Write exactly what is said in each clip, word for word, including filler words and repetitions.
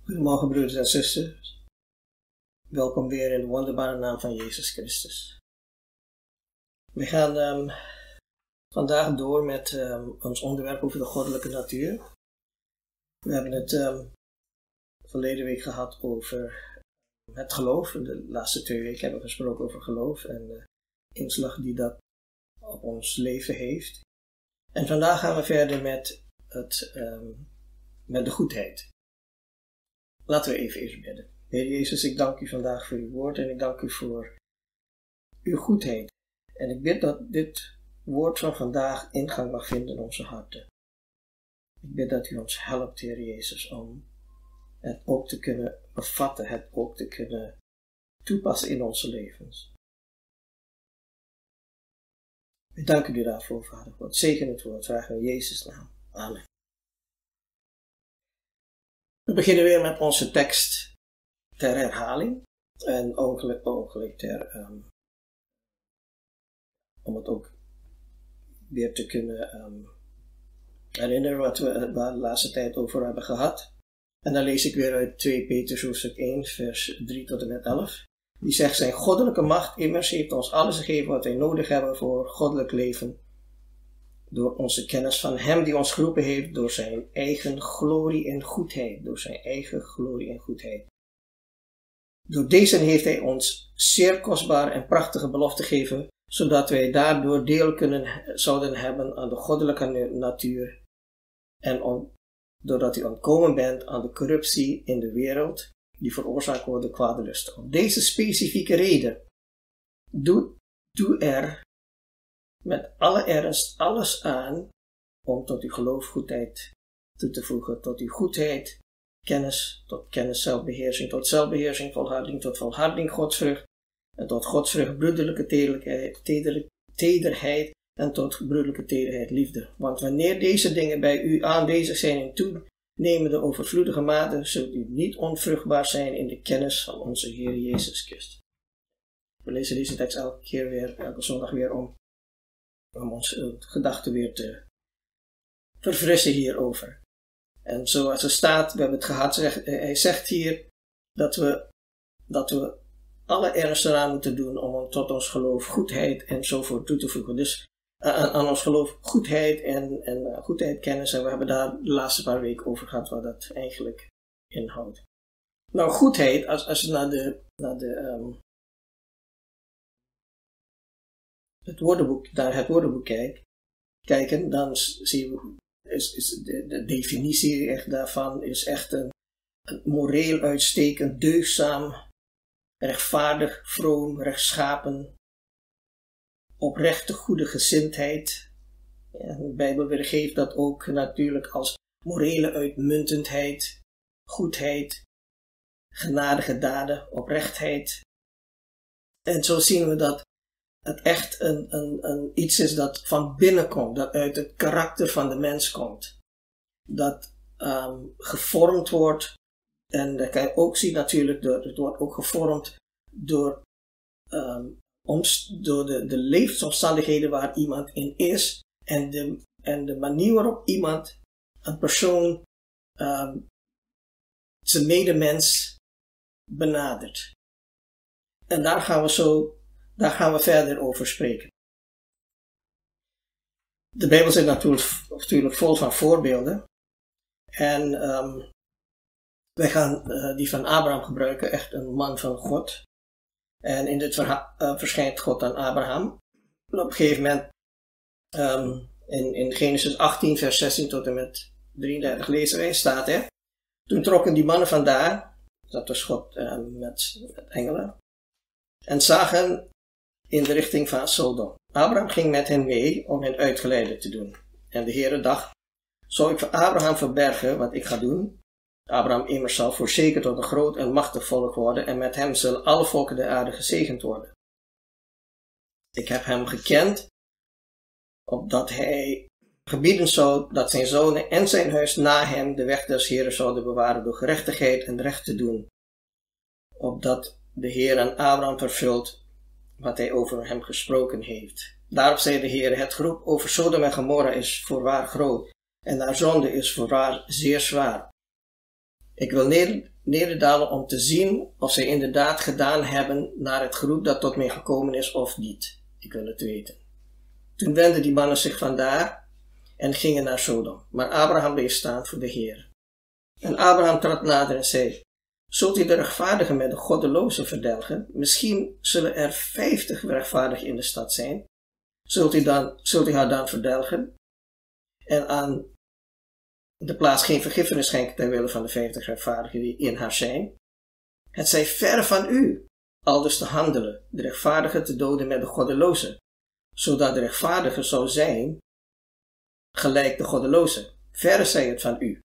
Goedemorgen broeders en zusters. Welkom weer in de wonderbare naam van Jezus Christus. We gaan um, vandaag door met um, ons onderwerp over de goddelijke natuur. We hebben het um, verleden week gehad over het geloof. De laatste twee weken hebben we gesproken over geloof en de inslag die dat op ons leven heeft. En vandaag gaan we verder met, het, um, met de goedheid. Laten we even eerst bidden. Heer Jezus, ik dank u vandaag voor uw woord en ik dank u voor uw goedheid. En ik bid dat dit woord van vandaag ingang mag vinden in onze harten. Ik bid dat u ons helpt, Heer Jezus, om het ook te kunnen bevatten, het ook te kunnen toepassen in onze levens. Ik dank u daarvoor, Vader God. Zegen het woord, vragen we in Jezus' naam. Amen. We beginnen weer met onze tekst ter herhaling en ongeluk, ongeluk ter, um, om het ook weer te kunnen um, herinneren wat we waar de laatste tijd over hebben gehad. En dan lees ik weer uit tweede Petrus hoofdstuk één vers drie tot en met elf. Die zegt: zijn goddelijke macht immers heeft ons alles gegeven wat wij nodig hebben voor goddelijk leven. Door onze kennis van hem die ons geroepen heeft, door zijn eigen glorie en goedheid. Door zijn eigen glorie en goedheid. Door deze heeft hij ons zeer kostbare en prachtige belofte gegeven, zodat wij daardoor deel kunnen, zouden hebben aan de goddelijke natuur. En om, doordat u ontkomen bent aan de corruptie in de wereld, die veroorzaakt wordt door kwade lusten. Om deze specifieke reden, doe, doe er met alle ernst alles aan om tot uw geloof goedheid toe te voegen, tot uw goedheid, kennis, tot kennis, zelfbeheersing, tot zelfbeheersing, volharding, tot volharding, godsvrucht, en tot godsvrucht, broederlijke tederlijkheid, teder, tederheid, en tot broederlijke tederheid, liefde. Want wanneer deze dingen bij u aanwezig zijn in toenemende overvloedige mate, zult u niet onvruchtbaar zijn in de kennis van onze Heer Jezus Christus. We lezen deze tekst elke keer weer, elke zondag weer om om onze gedachten weer te verfrissen hierover. En zoals er staat, we hebben het gehad, hij zegt hier dat we, dat we alle ernst eraan moeten doen om tot ons geloof goedheid enzovoort toe te voegen. Dus aan, aan ons geloof goedheid en, en uh, goedheid kennis. En we hebben daar de laatste paar weken over gehad wat dat eigenlijk inhoudt. Nou, goedheid, als, als je naar de, naar de um, het woordenboek, naar het woordenboek kijk, kijken, dan zie je, is, is de, de definitie echt daarvan is echt een, een moreel uitstekend, deugdzaam, rechtvaardig, vroom, rechtschapen, oprechte, goede gezindheid. Ja, de Bijbel weergeeft dat ook natuurlijk als morele uitmuntendheid, goedheid, genadige daden, oprechtheid. En zo zien we dat het echt een, een, een, iets is dat van binnen komt, dat uit het karakter van de mens komt. Dat um, gevormd wordt, en dat kan je ook zien natuurlijk, door, het wordt ook gevormd door, um, omst, door de, de levensomstandigheden waar iemand in is, en de, en de manier waarop iemand, een persoon, um, zijn medemens benadert. En daar gaan we zo Daar gaan we verder over spreken. De Bijbel zit natuurlijk, natuurlijk vol van voorbeelden. En um, wij gaan uh, die van Abraham gebruiken, echt een man van God. En in dit verhaal uh, verschijnt God aan Abraham. En op een gegeven moment, um, in, in Genesis achttien vers zestien tot en met drieëndertig lezen wij, staat er: toen trokken die mannen vandaar, dat was God uh, met, met engelen, en zagen in de richting van Sodom. Abraham ging met hen mee om hen uitgeleide te doen. En de Heere dacht: zou ik voor Abraham verbergen wat ik ga doen? Abraham immers zal voorzeker tot een groot en machtig volk worden, en met hem zullen alle volken der aarde gezegend worden. Ik heb hem gekend, opdat hij gebieden zou dat zijn zonen en zijn huis na hem de weg des Heeren zouden bewaren door gerechtigheid en recht te doen, opdat de Heer aan Abraham vervult wat hij over hem gesproken heeft. Daarop zei de Heer: het geroep over Sodom en Gomorra is voorwaar groot, en haar zonde is voorwaar zeer zwaar. Ik wil neder, nederdalen om te zien of zij inderdaad gedaan hebben naar het geroep dat tot mij gekomen is of niet. Ik wil het weten. Toen wendden die mannen zich vandaar en gingen naar Sodom. Maar Abraham bleef staan voor de Heer. En Abraham trad nader en zei: Zult u de rechtvaardigen met de goddelozen verdelgen? Misschien zullen er vijftig rechtvaardigen in de stad zijn. Zult u, dan, zult u haar dan verdelgen? En aan de plaats geen vergiffenis schenken ter wille van de vijftig rechtvaardigen die in haar zijn? Het zij ver van u, aldus te handelen, de rechtvaardigen te doden met de goddelozen, zodat de rechtvaardige zou zijn gelijk de goddeloze. Verre zij het van u.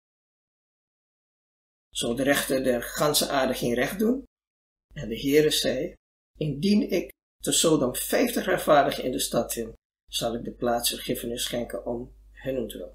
Zo de rechter der ganse aarde geen recht doen? En de Heere zei: Indien ik te Sodom vijftig rechtvaardigen in de stad vind, zal ik de plaats vergiffenis schenken om hunnentwil.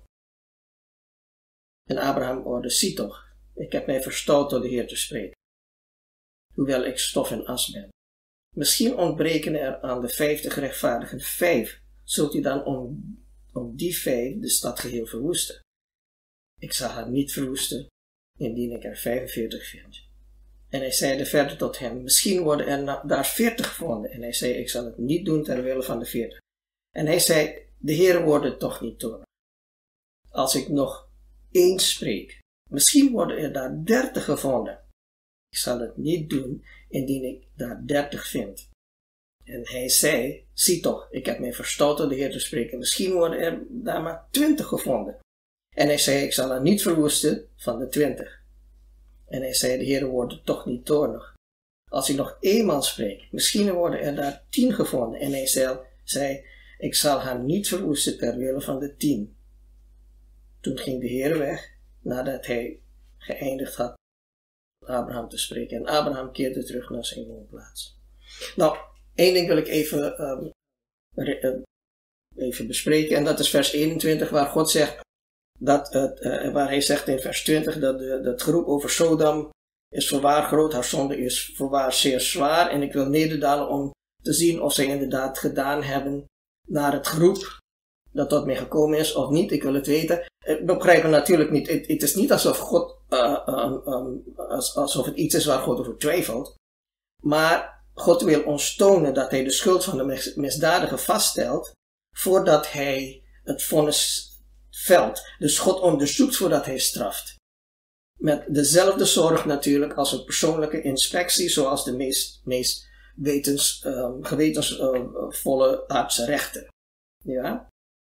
En Abraham oorde: Zie toch, ik heb mij verstout tot de Heer te spreken, hoewel ik stof en as ben. Misschien ontbreken er aan de vijftig rechtvaardigen vijf. Zult u dan om, om die vijf de stad geheel verwoesten? Ik zal haar niet verwoesten, indien ik er vijfenveertig vind. En hij zeide verder tot hem: Misschien worden er daar veertig gevonden. En hij zei: Ik zal het niet doen ter wille van de veertig. En hij zei: De Heere wordt toch niet toornig, als ik nog één spreek. Misschien worden er daar dertig gevonden. Ik zal het niet doen, indien ik daar dertig vind. En hij zei: Zie toch, ik heb mij verstout tot de Heer te spreken. Misschien worden er daar maar twintig gevonden. En hij zei: Ik zal haar niet verwoesten van de twintig. En hij zei: De Heer wordt toch niet toornig, als ik nog eenmaal spreek. Misschien worden er daar tien gevonden. En hij zei: Ik zal haar niet verwoesten ter wille van de tien. Toen ging de Heer weg, nadat hij geëindigd had Abraham te spreken. En Abraham keerde terug naar zijn woonplaats. Nou, één ding wil ik even, um, re, uh, even bespreken. En dat is vers eenentwintig, waar God zegt, dat het, uh, waar hij zegt in vers twintig, dat de, dat geroep over Sodom is voorwaar groot, haar zonde is voorwaar zeer zwaar. En ik wil nederdalen om te zien of zij inderdaad gedaan hebben naar het geroep dat tot mij gekomen is of niet. Ik wil het weten. We begrijpen natuurlijk niet. Het, het is niet alsof God, uh, um, um, alsof het iets is waar God over twijfelt. Maar God wil ons tonen dat hij de schuld van de misdadiger vaststelt voordat hij het vonnis velt. Dus God onderzoekt voordat hij straft. Met dezelfde zorg natuurlijk als een persoonlijke inspectie, zoals de meest, meest wetens, um, gewetensvolle uh, aardse rechter. Ja?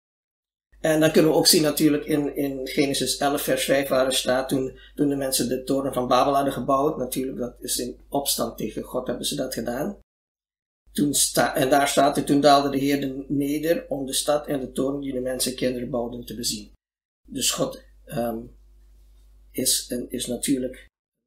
En dan kunnen we ook zien natuurlijk in, in Genesis elf vers vijf waar er staat, toen, toen de mensen de toren van Babel hadden gebouwd, natuurlijk dat is in opstand tegen God hebben ze dat gedaan. Toen sta, en daar staat er, toen daalde de Heer neder om de stad en de toren die de mensen kinderen bouwden te bezien. Dus God um, is, is natuurlijk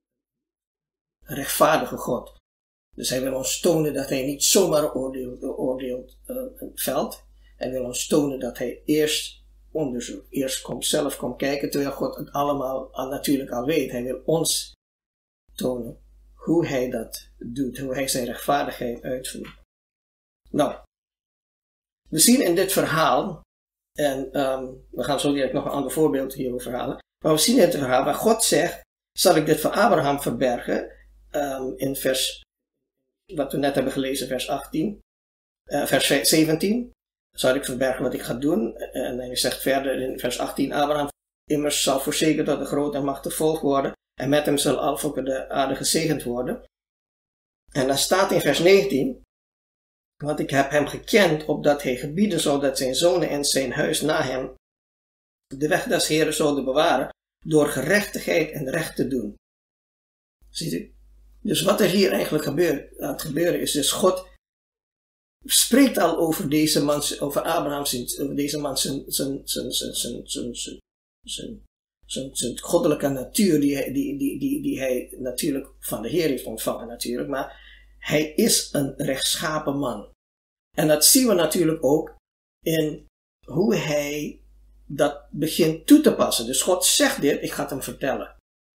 een rechtvaardige God. Dus hij wil ons tonen dat hij niet zomaar oordeelt, oordeelt uh, velt. Hij wil ons tonen dat hij eerst onderzoekt. Eerst komt zelf komt kijken, terwijl God het allemaal al, natuurlijk al weet. Hij wil ons tonen hoe hij dat doet, hoe hij zijn rechtvaardigheid uitvoert. Nou, we zien in dit verhaal, en um, we gaan zo direct nog een ander voorbeeld hierover halen, maar we zien in het verhaal waar God zegt, zal ik dit voor Abraham verbergen, um, in vers, wat we net hebben gelezen, vers achttien, uh, vers zeventien, zal ik verbergen wat ik ga doen. En hij zegt verder in vers achttien, Abraham immers zal voorzeker dat de groot en machtig volk worden, en met hem zal alle volken de aarde gezegend worden. En dan staat in vers negentien, want ik heb hem gekend, opdat hij gebieden zou dat zijn zonen en zijn huis na hem de weg des Heeren zouden bewaren, door gerechtigheid en recht te doen. Ziet u? Dus wat er hier eigenlijk gebeurt, aan het gebeuren is, dus God spreekt al over deze man, over Abraham, over deze man zijn, zijn, zijn, zijn, zijn, zijn, zijn, zijn, zijn, zijn goddelijke natuur, die, die, die, die, die hij natuurlijk van de Heer heeft ontvangen natuurlijk, maar hij is een rechtschapen man. En dat zien we natuurlijk ook in hoe hij dat begint toe te passen. Dus God zegt dit, ik ga het hem vertellen.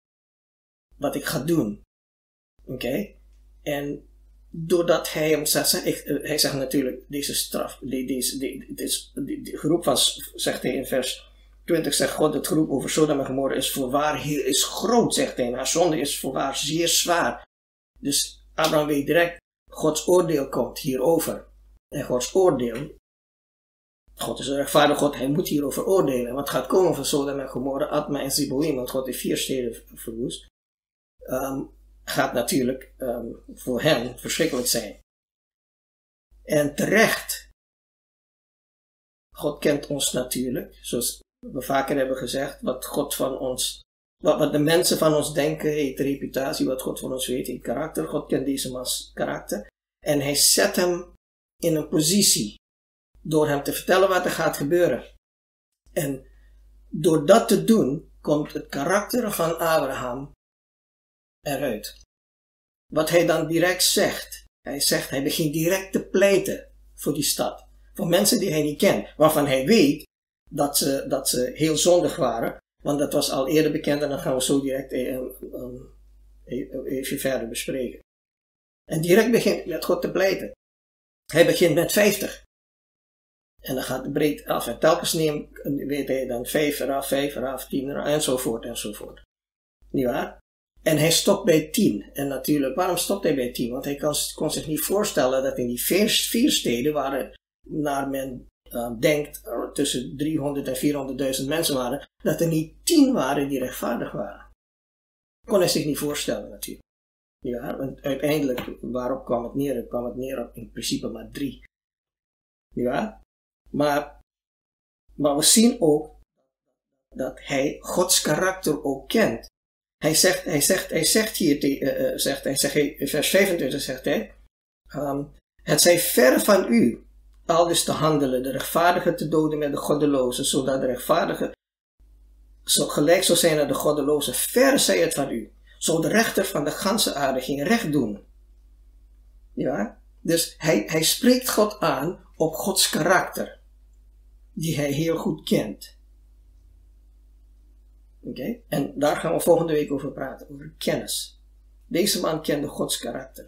Wat ik ga doen. Oké? Okay? En doordat hij hem zegt, hij zegt natuurlijk deze straf, deze, deze, deze, deze geroep van, zegt hij in vers twintig zegt God, het geroep over Sodom en Gomorra is voorwaar, is groot, zegt hij. Haar zonde is voorwaar zeer zwaar. Dus Abraham weet direct, Gods oordeel komt hierover. En Gods oordeel, God is een rechtvaardig God, hij moet hierover oordelen. Wat gaat komen van Sodom en Gomorra, Adma en Zeboïm, want God heeft vier steden verwoest, um, gaat natuurlijk um, voor hen verschrikkelijk zijn. En terecht, God kent ons natuurlijk, zoals we vaker hebben gezegd, wat God van ons, wat, wat de mensen van ons denken, heet reputatie, wat God van ons weet, heet karakter. God kent deze mans karakter. En hij zet hem in een positie, door hem te vertellen wat er gaat gebeuren. En door dat te doen, komt het karakter van Abraham eruit. Wat hij dan direct zegt, hij zegt, hij begint direct te pleiten voor die stad. Voor mensen die hij niet kent, waarvan hij weet dat ze, dat ze heel zondig waren. Want dat was al eerder bekend en dan gaan we zo direct even, even verder bespreken. En direct begint met God te pleiten. Hij begint met vijftig. En dan gaat het breed af. En telkens neemt, weet hij dan vijf eraf, vijf eraf, tien eraf, enzovoort, enzovoort. Niet waar? En hij stopt bij tien. En natuurlijk, waarom stopt hij bij tien? Want hij kon, kon zich niet voorstellen dat in die vier, vier steden, waar naar men uh, denkt, uh, tussen driehonderd en vierhonderdduizend mensen waren, dat er niet tien waren die rechtvaardig waren. Kon hij zich niet voorstellen natuurlijk. Ja, want uiteindelijk, waarop kwam het neer? Het kwam het neer op in principe maar drie. Ja, maar, maar we zien ook dat hij Gods karakter ook kent. Hij zegt, hij zegt, hij zegt hier, uh, uh, zegt, hij zegt, in vers vijfentwintig zegt hij, um, het zij ver van u, aldus te handelen, de rechtvaardige te doden met de goddeloze, zodat de rechtvaardige zo gelijk zou zijn aan de goddeloze, ver zij het van u. Zo de rechter van de ganse aarde ging recht doen. Ja, dus hij, hij spreekt God aan op Gods karakter, die hij heel goed kent. Oké, okay? En daar gaan we volgende week over praten, over kennis. Deze man kende Gods karakter.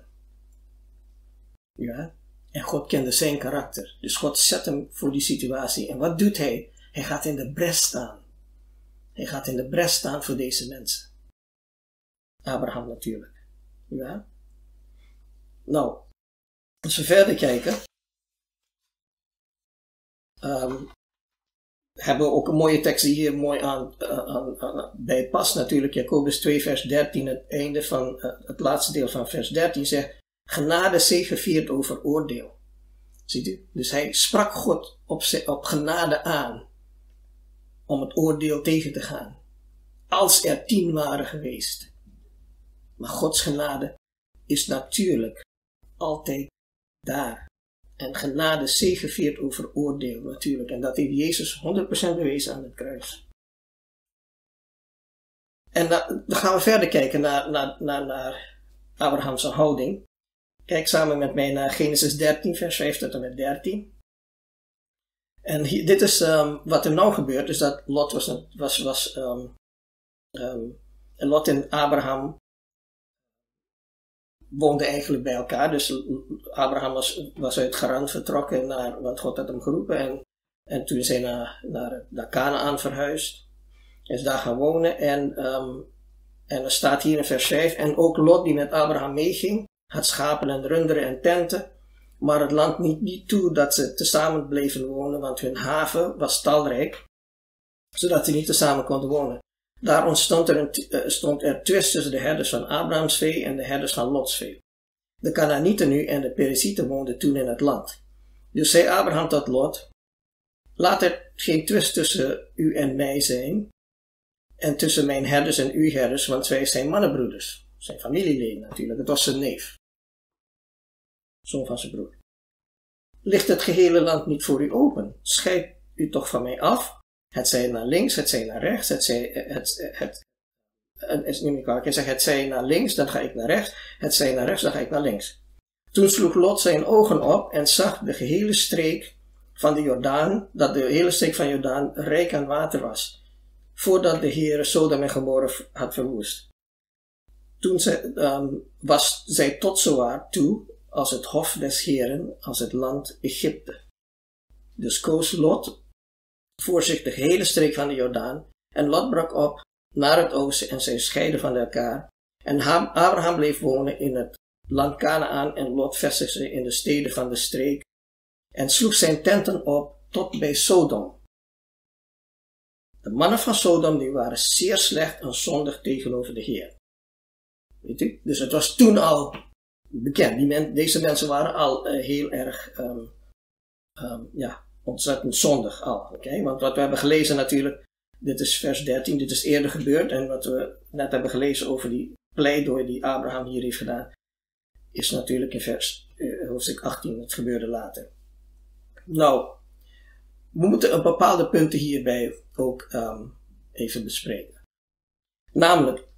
Ja, en God kende zijn karakter. Dus God zet hem voor die situatie. En wat doet hij? Hij gaat in de bres staan. Hij gaat in de bres staan voor deze mensen. Abraham natuurlijk. Ja. Nou, als we verder kijken, um, hebben we ook een mooie tekst die hier mooi aan, aan, aan bij past natuurlijk. Jacobus twee vers dertien, het einde van uh, het laatste deel van vers dertien zegt, genade zegeviert over oordeel. Ziet u? Dus hij sprak God op, op genade aan om het oordeel tegen te gaan. Als er tien waren geweest. Maar Gods genade is natuurlijk altijd daar. En genade zegeviert over oordeel natuurlijk. En dat heeft Jezus honderd procent bewezen aan het kruis. En da, dan gaan we verder kijken naar, naar, naar, naar Abraham's houding. Kijk samen met mij naar Genesis dertien, vers vijf tot en met dertien. En hier, dit is um, wat er nou gebeurt. Dus dat Lot was, was, was um, um, Lot en Abraham woonden eigenlijk bij elkaar. Dus Abraham was, was uit Haran vertrokken naar wat God had hem geroepen. En, en toen is hij naar, naar, naar Kanaan verhuisd. Is daar gaan wonen. En, um, en er staat hier in vers vijf. En ook Lot die met Abraham meeging, had schapen en runderen en tenten. Maar het land liet niet toe dat ze tezamen bleven wonen, want hun haven was talrijk, zodat ze niet tezamen konden wonen. Daar ontstond er, een, stond er twist tussen de herders van Abrahams vee en de herders van Lots vee. De Kanaanieten nu en de Perizieten woonden toen in het land. Dus zei Abraham tot Lot, laat er geen twist tussen u en mij zijn, en tussen mijn herders en uw herders, want wij zijn mannenbroeders. Zijn familieleden natuurlijk, het was zijn neef. Zoon van zijn broer. Ligt het gehele land niet voor u open? Scheid u toch van mij af? Het zij naar links, het zij naar rechts, het zij, het, het, het, neem ik aan, ik zeg, het zij naar links, dan ga ik naar rechts, het zij naar rechts, dan ga ik naar links. Toen sloeg Lot zijn ogen op en zag de gehele streek van de Jordaan, dat de hele streek van Jordaan rijk aan water was, voordat de Heere Sodom en Gomorra had verwoest. Toen zij, um, was zij tot zowaar toe, als het hof des Heeren, als het land Egypte. Dus koos Lot voor zich de gehele streek van de Jordaan. En Lot brak op naar het oosten en zij scheidden van elkaar. En Abraham bleef wonen in het land Kanaan en Lot vestigde in de steden van de streek en sloeg zijn tenten op tot bij Sodom. De mannen van Sodom die waren zeer slecht en zondig tegenover de Heer. Weet u? Dus het was toen al bekend. Die men, deze mensen waren al uh, heel erg um, um, ja, ontzettend zondig al. Okay? Want wat we hebben gelezen natuurlijk, dit is vers dertien, dit is eerder gebeurd. En wat we net hebben gelezen over die pleidooi die Abraham hier heeft gedaan, is natuurlijk in vers uh, hoofdstuk achttien, het gebeurde later. Nou, we moeten een bepaalde punten hierbij ook um, even bespreken. Namelijk,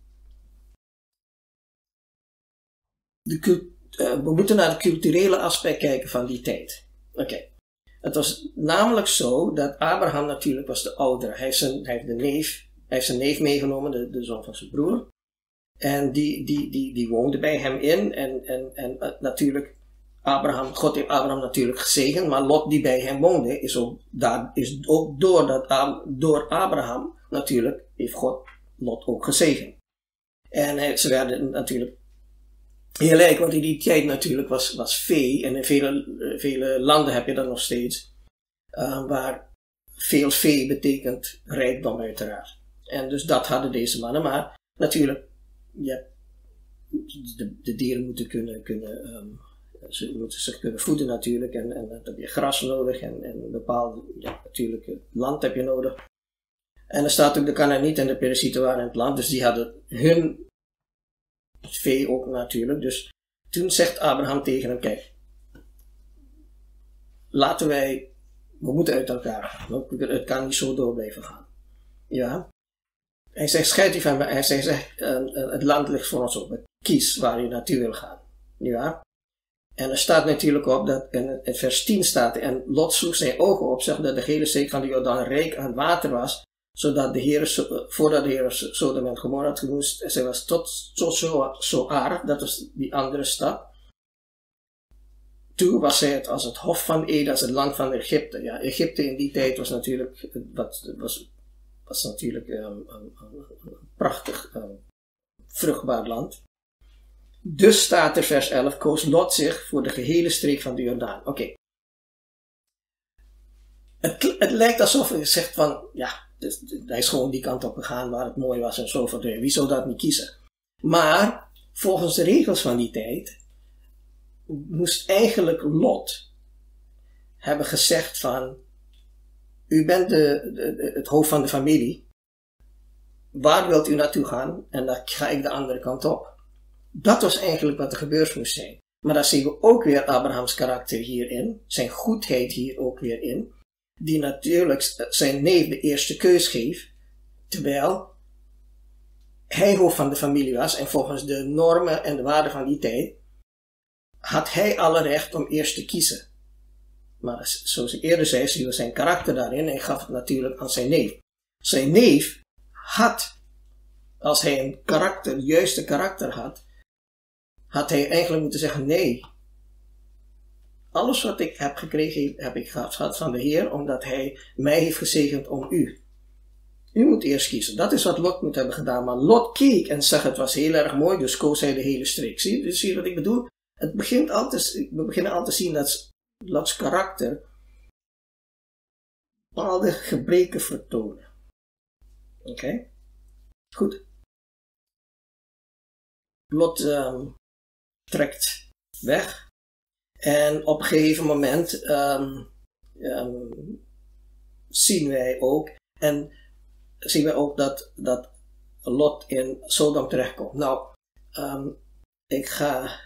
de, uh, we moeten naar het culturele aspect kijken van die tijd. Oké. Okay. Het was namelijk zo dat Abraham natuurlijk was de oudere. Hij heeft zijn, hij heeft de neef, hij heeft zijn neef meegenomen, de, de zoon van zijn broer. En die, die, die, die woonde bij hem in. En, en, en uh, natuurlijk, Abraham, God heeft Abraham natuurlijk gezegend. Maar Lot die bij hem woonde, is ook, daar, is ook door, dat, door Abraham natuurlijk, heeft God Lot ook gezegend. En hij, ze werden natuurlijk heel rijk, want in die tijd natuurlijk was, was vee. En in vele, vele landen heb je dat nog steeds. Uh, waar veel vee betekent rijkdom uiteraard. En dus dat hadden deze mannen. Maar natuurlijk, ja, de, de dieren moeten kunnen, kunnen um, ze moeten zich kunnen voeden natuurlijk. En, en dan heb je gras nodig en, en een bepaald, ja, natuurlijk land heb je nodig. En er staat ook de Kanaanieten en de Perizieten waren in het land. Dus die hadden hun vee ook natuurlijk. Dus toen zegt Abraham tegen hem, kijk, laten wij, we moeten uit elkaar gaan. Het kan niet zo door blijven gaan. Ja. Hij zegt, scheid u van mij. Hij zegt, uh, uh, het land ligt voor ons op. Kies waar je naartoe wil gaan. Ja. En er staat natuurlijk op, dat in, in vers tien staat, en Lot sloeg zijn ogen op, zag dat de hele streek van de Jordaan rijk aan water was, zodat de Heer, voordat de Heer Sodom en Gomorra had genoemd, zij was tot, tot zo, zo aardig, dat was die andere stad. Toen was zij het als het hof van Eden, als het land van Egypte. Ja, Egypte in die tijd was natuurlijk, wat, was, was natuurlijk um, een, een, een prachtig, um, vruchtbaar land. Dus staat er vers elf, koos Lot zich voor de gehele streek van de Jordaan. Oké. Okay. Het, het lijkt alsof hij zegt van, ja, dus, hij is gewoon die kant op gegaan waar het mooi was en zo voor de, wie zou dat niet kiezen? Maar, volgens de regels van die tijd, moest eigenlijk Lot hebben gezegd van, u bent de, de, het hoofd van de familie, waar wilt u naartoe gaan? En dan ga ik de andere kant op. Dat was eigenlijk wat er gebeurd moest zijn. Maar daar zien we ook weer Abrahams karakter hierin, zijn goedheid hier ook weer in, die natuurlijk zijn neef de eerste keus geeft, terwijl hij hoofd van de familie was en volgens de normen en de waarden van die tijd had hij alle recht om eerst te kiezen. Maar zoals ik eerder zei, zien we zijn karakter daarin en hij gaf het natuurlijk aan zijn neef. Zijn neef had, als hij een karakter, juiste karakter had, had hij eigenlijk moeten zeggen, nee, alles wat ik heb gekregen, heb ik gehad van de Heer, omdat hij mij heeft gezegend om u. U moet eerst kiezen. Dat is wat Lot moet hebben gedaan. Maar Lot keek en zag het was heel erg mooi, dus koos hij de hele streek. Zie, dus zie je wat ik bedoel? Het begint altijd, we beginnen al te zien dat Lots karakter bepaalde gebreken vertonen. Oké? Okay? Goed. Lot um, trekt weg. En op een gegeven moment um, um, zien wij ook, en zien wij ook dat, dat Lot in Sodom terechtkomt. Nou, um, ik ga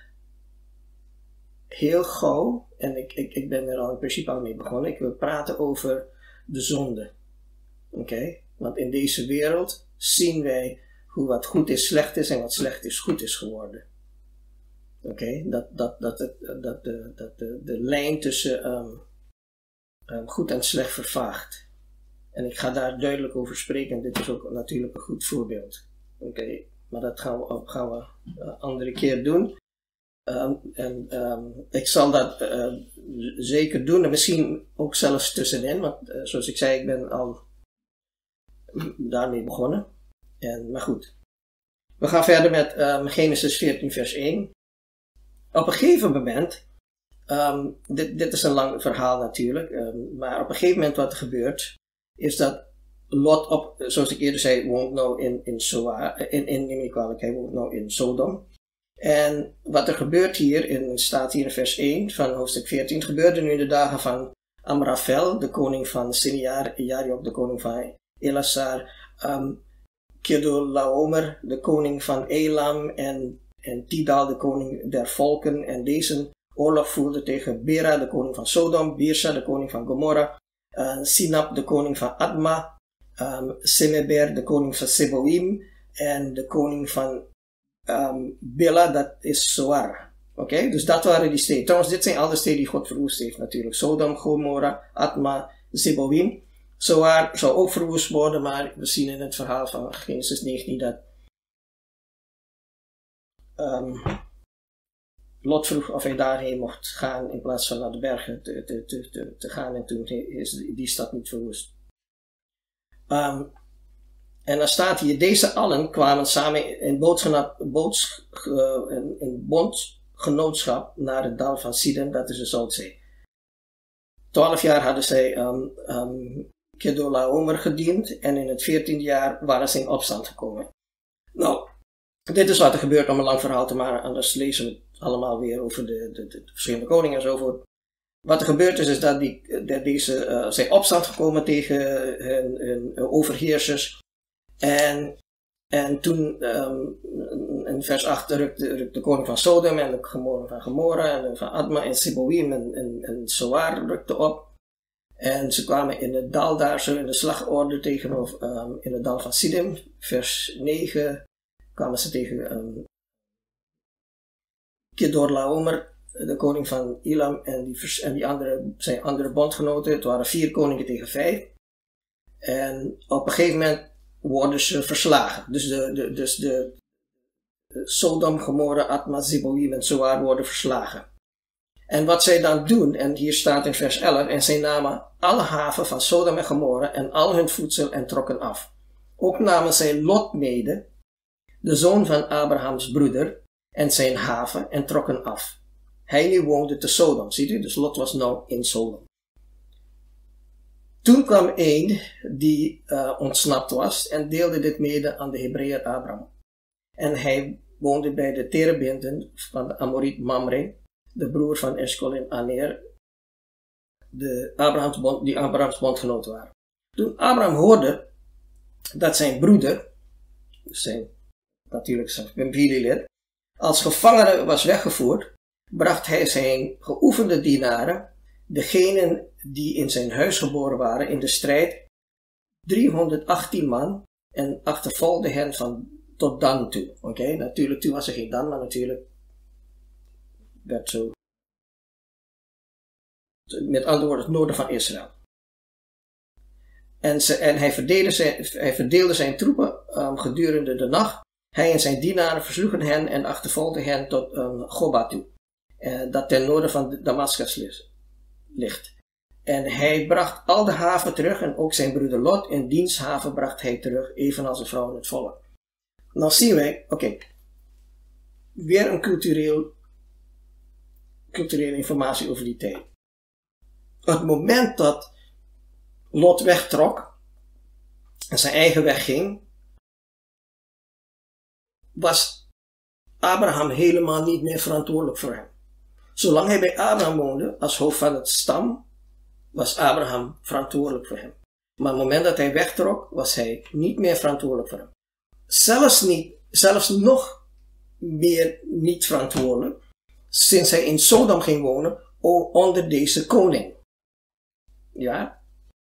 heel gauw, en ik, ik, ik ben er al in principe al mee begonnen, ik wil praten over de zonde. Oké? Okay? Want in deze wereld zien wij hoe wat goed is slecht is en wat slecht is goed is geworden. Oké, okay, dat, dat, dat, dat, dat, de, dat de, de lijn tussen um, um, goed en slecht vervaagt. En ik ga daar duidelijk over spreken en dit is ook natuurlijk een goed voorbeeld. Oké, okay, maar dat gaan we, gaan we een andere keer doen. Um, en um, ik zal dat uh, zeker doen. En misschien ook zelfs tussenin. Want uh, zoals ik zei, ik ben al daarmee begonnen. En, maar goed. We gaan verder met um, Genesis veertien vers één. Op een gegeven moment. Um, dit, dit is een lang verhaal natuurlijk. Um, maar op een gegeven moment wat er gebeurt. Is dat Lot op, zoals ik eerder zei, woont nou in, in Soar. In, in, neem ik kwalijk, hij woont nou in Sodom. En wat er gebeurt hier, in, staat hier in vers één van hoofdstuk veertien, gebeurde nu in de dagen van Amrafel, de koning van Siniar, Jariok, de koning van Elasar, um, Kedorlaomer, de koning van Elam, en, en Tidal, de koning der volken, en deze oorlog voerde tegen Bera, de koning van Sodom, Birsa, de koning van Gomorra, uh, Sinab, de koning van Adma, um, Semeber, de koning van Seboim, en de koning van Um, Bela, dat is Zoar. Oké, okay? Dus dat waren die steden. Trouwens, dit zijn alle steden die God verwoest heeft natuurlijk. Sodom, Gomorra, Adma, Zeboim. Zoar zou ook verwoest worden, maar we zien in het verhaal van Genesis negentien dat um, Lot vroeg of hij daarheen mocht gaan in plaats van naar de bergen te, te, te, te, te gaan, en toen is die stad niet verwoest. Um, En dan staat hier, deze allen kwamen samen in, boots, uh, in, in bondgenootschap naar het dal van Sidon, dat is de Zoutzee. Twaalf jaar hadden zij um, um, Kedorlaomer gediend en in het veertiende jaar waren ze in opstand gekomen. Nou, dit is wat er gebeurt, om een lang verhaal te maken, anders lezen we het allemaal weer over de, de, de, de verschillende koningen en zo voort. Wat er gebeurd is, is dat, die, dat deze uh, zijn opstand gekomen tegen hun, hun overheersers. En, en toen, um, in vers acht, rukte, rukte de koning van Sodom en de koning van Gomorra en van Adma en Seboim en, en, en Zoar rukte op. En ze kwamen in het dal daar, zo in de slagorde tegenover, um, in het dal van Siddim. Vers negen kwamen ze tegen um, Kedorlaomer, de koning van Elam, en die, en die andere, zijn andere bondgenoten. Het waren vier koningen tegen vijf. En op een gegeven moment worden ze verslagen. Dus de, de, dus de, de Sodom, Gomorra, Adma, Zeboim en Zoar worden verslagen. En wat zij dan doen, en hier staat in vers elf, en zij namen alle haven van Sodom en Gomorra en al hun voedsel en trokken af. Ook namen zij Lot mede, de zoon van Abrahams broeder, en zijn haven en trokken af. Hij nu woonde te Sodom, ziet u? Dus Lot was nou in Sodom. Toen kwam een die uh, ontsnapt was en deelde dit mede aan de Hebreeër Abraham. En hij woonde bij de terebinten van de Amoriet Mamre, de broer van Eshcol en Aner, de Abrahams bond, die Abrahams bondgenoot waren. Toen Abraham hoorde dat zijn broeder, zijn, natuurlijk zijn familielid, als gevangene was weggevoerd, bracht hij zijn geoefende dienaren, degenen die in zijn huis geboren waren, in de strijd, driehonderdachttien man, en achtervolgde hen van tot Dan toe. Oké, okay? Natuurlijk, toen was er geen Dan, maar natuurlijk werd zo, met andere woorden, het noorden van Israël. En, ze, en hij, verdeelde zijn, hij verdeelde zijn troepen um, gedurende de nacht. Hij en zijn dienaren versloegen hen en achtervolgden hen tot um, Goba toe, uh, dat ten noorden van Damascus ligt. En hij bracht al de haven terug en ook zijn broeder Lot in diens haven bracht hij terug, evenals de vrouw en het volk. Nou zien wij, oké, okay, weer een cultureel, culturele informatie over die tijd. Op het moment dat Lot wegtrok en zijn eigen weg ging, was Abraham helemaal niet meer verantwoordelijk voor hem. Zolang hij bij Abraham woonde, als hoofd van het stam, was Abraham verantwoordelijk voor hem. Maar op het moment dat hij wegtrok, was hij niet meer verantwoordelijk voor hem. Zelfs, niet, zelfs nog meer niet verantwoordelijk, sinds hij in Sodom ging wonen, onder deze koning. Ja?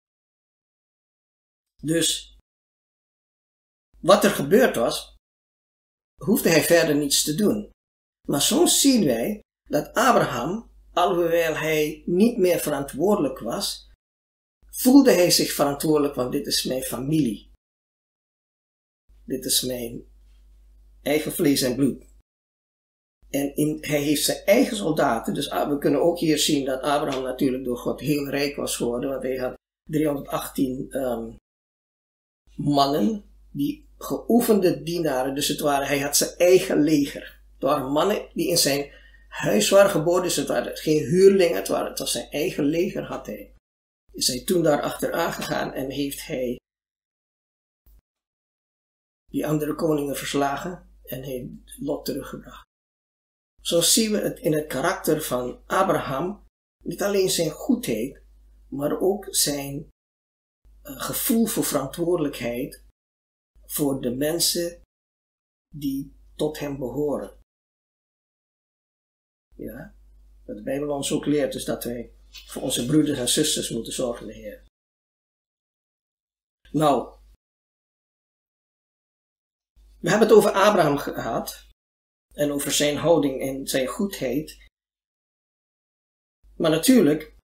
Dus, wat er gebeurd was, hoefde hij verder niets te doen. Maar soms zien wij dat Abraham, alhoewel hij niet meer verantwoordelijk was, voelde hij zich verantwoordelijk, want dit is mijn familie. Dit is mijn eigen vlees en bloed. En in, hij heeft zijn eigen soldaten. Dus we kunnen ook hier zien dat Abraham natuurlijk door God heel rijk was geworden. Want hij had driehonderdachttien um, mannen, die geoefende dienaren. Dus het waren, hij had zijn eigen leger. Het waren mannen die in zijn huis waren geboren. Dus het waren geen huurlingen, het, waren, het was zijn eigen leger had hij. Is hij toen daar achteraan gegaan en heeft hij die andere koningen verslagen en heeft Lot teruggebracht. Zo zien we het in het karakter van Abraham, niet alleen zijn goedheid, maar ook zijn uh, gevoel voor verantwoordelijkheid voor de mensen die tot hem behoren. Ja, wat de Bijbel ons ook leert, is dat wij voor onze broeders en zusters moeten zorgen, de Heer. Nou, we hebben het over Abraham gehad en over zijn houding en zijn goedheid. Maar natuurlijk,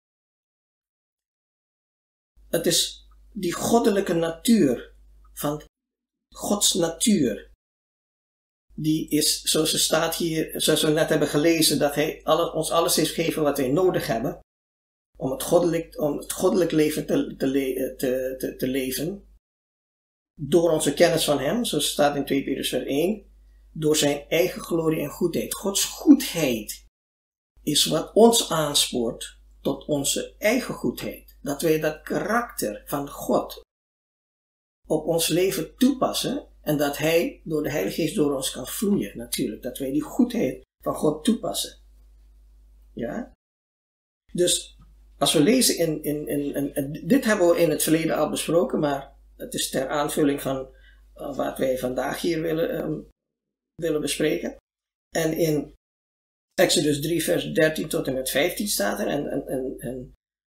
het is die goddelijke natuur, van Gods natuur, die is, zoals er staat hier, zoals we net hebben gelezen, dat hij alle, ons alles heeft gegeven wat wij nodig hebben, om het goddelijk, om het goddelijk leven te, te, te, te, te leven, door onze kennis van hem, zoals het staat in twee Petrus vers één, door zijn eigen glorie en goedheid. Gods goedheid is wat ons aanspoort tot onze eigen goedheid. Dat wij dat karakter van God op ons leven toepassen en dat hij door de Heilige Geest door ons kan vloeien, natuurlijk. Dat wij die goedheid van God toepassen. Ja? Dus als we lezen in, in, in, in dit hebben we in het verleden al besproken, maar het is ter aanvulling van uh, wat wij vandaag hier willen, um, willen bespreken. En in Exodus drie vers dertien tot en met vijftien staat er, en, en, en, en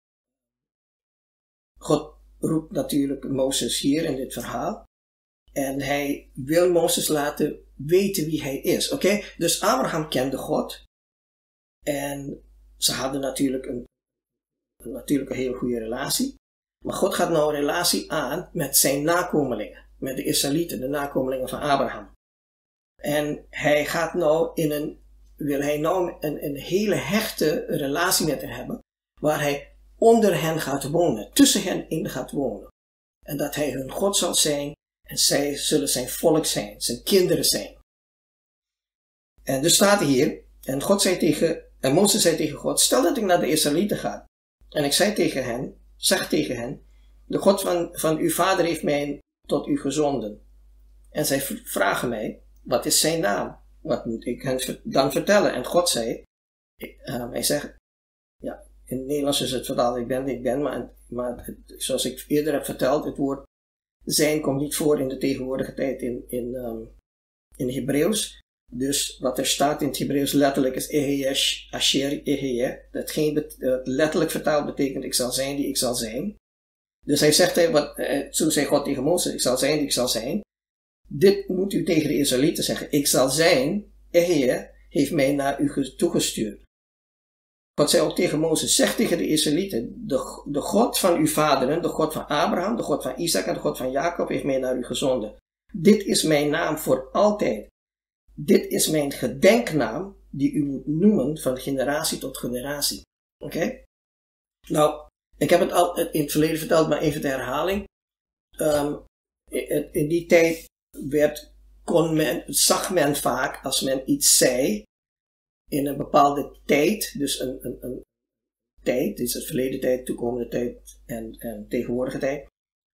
God roept natuurlijk Mozes hier in dit verhaal. En hij wil Mozes laten weten wie hij is. Oké, okay? Dus Abraham kende God. En ze hadden natuurlijk een, een, natuurlijk een hele goede relatie. Maar God gaat nou een relatie aan met zijn nakomelingen. Met de Israëlieten, de nakomelingen van Abraham. En hij gaat nou in een, wil hij nou een, een hele hechte relatie met hen hebben. Waar hij onder hen gaat wonen. Tussen hen in gaat wonen. En dat hij hun God zal zijn. En zij zullen zijn volk zijn. Zijn kinderen zijn. En dus staat er hier. En God zei tegen, en Mozes zei tegen God. Stel dat ik naar de Israëlieten ga. En ik zei tegen hen. Zeg tegen hen. De God van, van uw vader heeft mij tot u gezonden. En zij vragen mij. Wat is zijn naam? Wat moet ik hen dan vertellen? En God zei. Uh, hij zegt. Ja, in het Nederlands is het vertaald. Ik ben, ik ben. Maar, maar het, zoals ik eerder heb verteld. Het woord zijn komt niet voor in de tegenwoordige tijd in, in, um, in Hebreeuws. Dus wat er staat in het Hebreeuws letterlijk is Eheyesh Asher Eheye. Datgene bet, uh, letterlijk vertaald betekent ik zal zijn die ik zal zijn. Dus hij zegt, hij, wat, uh, zo zei God tegen Mozes, ik zal zijn die ik zal zijn. Dit moet u tegen de Israëlieten zeggen. Ik zal zijn, Eheye, heeft mij naar u toegestuurd. God zei ook tegen Mozes, zeg tegen de Israëlieten, de, de God van uw vaderen, de God van Abraham, de God van Isaac en de God van Jacob heeft mij naar u gezonden. Dit is mijn naam voor altijd. Dit is mijn gedenknaam die u moet noemen van generatie tot generatie. Oké? Okay? Nou, ik heb het al in het verleden verteld, maar even de herhaling. Um, in die tijd werd, kon men, zag men vaak als men iets zei in een bepaalde tijd, dus een, een, een tijd, dit is het verleden tijd, toekomende tijd en, en tegenwoordige tijd.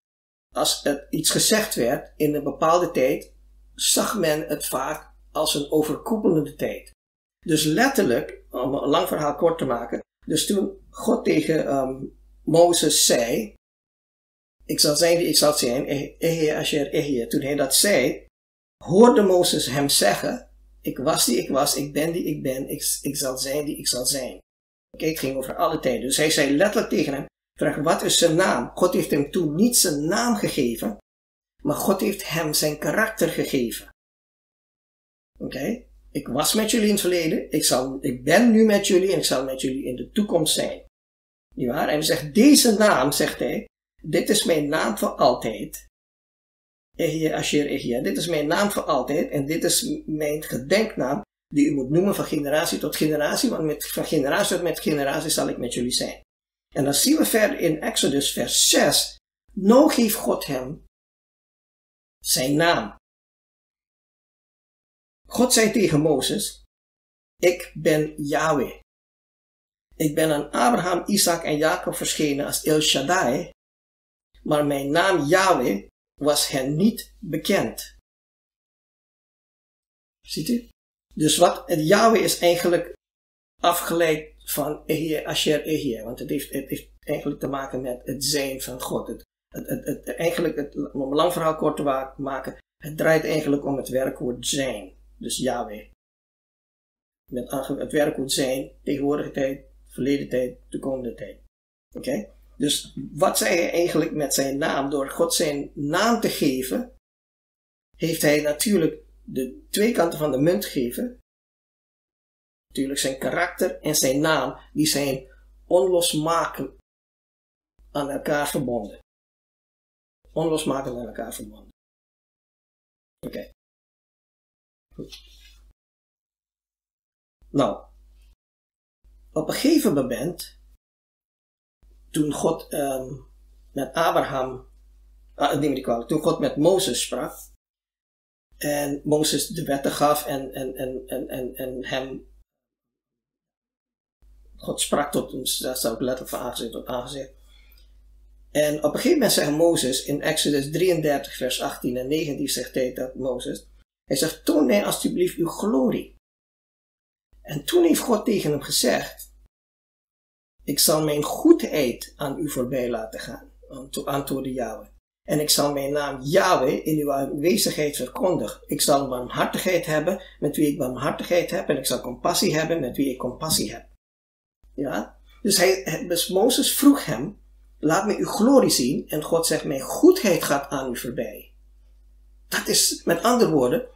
Als er iets gezegd werd in een bepaalde tijd, zag men het vaak als een overkoepelende tijd. Dus letterlijk, om een lang verhaal kort te maken, dus toen God tegen um, Mozes zei, ik zal zijn die ik zal zijn, Eheye Asher Eheye, toen hij dat zei, hoorde Mozes hem zeggen, ik was die ik was, ik ben die ik ben, ik, ik zal zijn die ik zal zijn. Oké, het ging over alle tijden. Dus hij zei letterlijk tegen hem, vraag, wat is zijn naam? God heeft hem toen niet zijn naam gegeven, maar God heeft hem zijn karakter gegeven. Oké, okay? Ik was met jullie in het verleden, ik, zal, ik ben nu met jullie en ik zal met jullie in de toekomst zijn. Niet waar? En hij zegt, deze naam, zegt hij, dit is mijn naam voor altijd. Eheye Asher Eheye, dit is mijn naam voor altijd en dit is mijn gedenknaam die u moet noemen van generatie tot generatie, want met, van generatie tot met generatie zal ik met jullie zijn. En dan zien we verder in Exodus vers zes, nou geeft God hem zijn naam. God zei tegen Mozes, ik ben Yahweh. Ik ben aan Abraham, Isaac en Jacob verschenen als El Shaddai, maar mijn naam Yahweh was hen niet bekend. Ziet u? Dus wat het Yahweh is eigenlijk afgeleid van Ehyeh, Asher, Ehyeh, want het heeft, het heeft eigenlijk te maken met het zijn van God. Het, het, het, het, eigenlijk, het, om een lang verhaal kort te maken, het draait eigenlijk om het werkwoord zijn. Dus Yahweh. Met het werkwoord zijn, tegenwoordige tijd, verleden tijd, toekomende tijd. Oké? Okay? Dus wat zei hij eigenlijk met zijn naam? Door God zijn naam te geven, heeft hij natuurlijk de twee kanten van de munt gegeven. Natuurlijk zijn karakter en zijn naam, die zijn onlosmakelijk aan elkaar verbonden. Onlosmakelijk aan elkaar verbonden. Oké. Okay. Goed. Nou, op een gegeven moment, toen God um, met Abraham, ah, neem ik kwalijk, toen God met Mozes sprak, en Mozes de wetten gaf en, en, en, en, en, en hem, God sprak tot hem, daar staat ook letterlijk van aangezicht tot aangezicht. En op een gegeven moment zegt Mozes in Exodus drieëndertig vers achttien en negentien zegt hij dat Mozes, hij zegt, toon mij alsjeblieft uw glorie. En toen heeft God tegen hem gezegd, ik zal mijn goedheid aan u voorbij laten gaan, antwoordde Yahweh. En ik zal mijn naam Yahweh in uw aanwezigheid verkondigen. Ik zal barmhartigheid hebben met wie ik barmhartigheid heb. En ik zal compassie hebben met wie ik compassie heb. Ja? Dus, hij, dus Mozes vroeg hem, laat me uw glorie zien. En God zegt, mijn goedheid gaat aan u voorbij. Dat is, met andere woorden,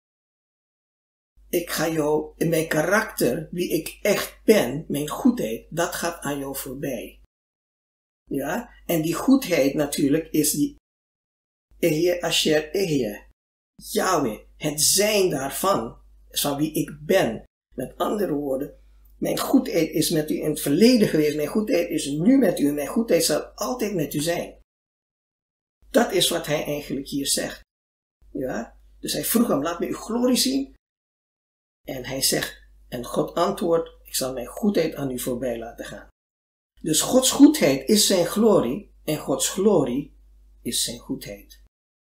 ik ga jou in mijn karakter, wie ik echt ben, mijn goedheid, dat gaat aan jou voorbij. Ja? En die goedheid natuurlijk is die Ehyeh, Asher, Ehyeh. Yahweh, het zijn daarvan, is van wie ik ben. Met andere woorden, mijn goedheid is met u in het verleden geweest, mijn goedheid is nu met u en mijn goedheid zal altijd met u zijn. Dat is wat hij eigenlijk hier zegt. Ja? Dus hij vroeg hem, laat me uw glorie zien. En hij zegt, en God antwoordt, ik zal mijn goedheid aan u voorbij laten gaan. Dus Gods goedheid is zijn glorie en Gods glorie is zijn goedheid.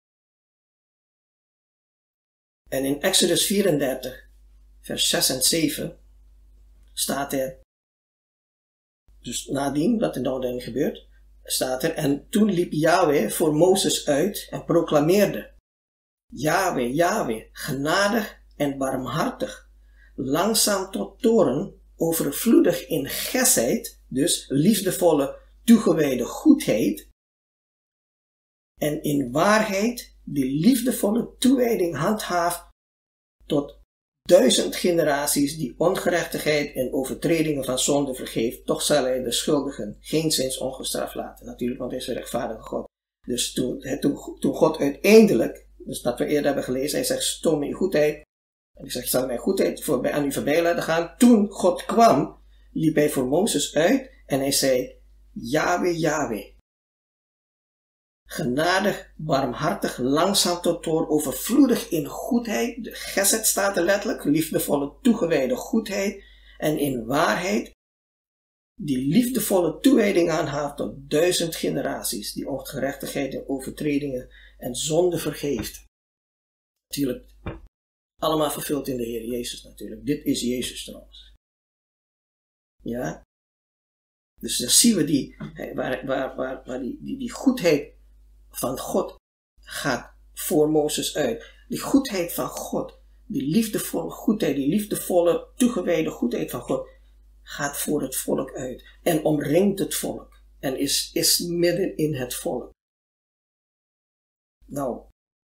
En in Exodus vierendertig, vers zes en zeven, staat er, dus nadien wat er nou dan gebeurt, staat er, en toen liep Yahweh voor Mozes uit en proclameerde, Yahweh, Yahweh, genadig en barmhartig, langzaam tot toorn, overvloedig in gesheid, dus liefdevolle, toegewijde goedheid, en in waarheid die liefdevolle toewijding handhaaft tot duizend generaties die ongerechtigheid en overtredingen van zonde vergeeft, toch zal hij de schuldigen geenszins ongestraft laten. Natuurlijk, want hij is een rechtvaardige God. Dus toen, toen, toen God uiteindelijk, dus dat we eerder hebben gelezen, hij zegt, toon me uw goedheid. En hij zegt, ik zal mijn goedheid voor, aan u voorbij laten gaan. Toen God kwam, liep hij voor Mozes uit en hij zei, Yahweh, Yahweh. Genadig, barmhartig, langzaam tot toorn, overvloedig in goedheid. De gesed staat er letterlijk, liefdevolle, toegewijde goedheid. En in waarheid, die liefdevolle toewijding aanhaaft tot duizend generaties, die ongerechtigheid en overtredingen en zonde vergeeft. Natuurlijk, allemaal vervuld in de Heer Jezus natuurlijk. Dit is Jezus trouwens. Ja? Dus dan zien we die, waar, waar, waar, waar die, die, die goedheid van God gaat voor Mozes uit. Die goedheid van God, die liefdevolle goedheid, die liefdevolle toegewijde goedheid van God, gaat voor het volk uit. En omringt het volk. En is, is midden in het volk. Nou.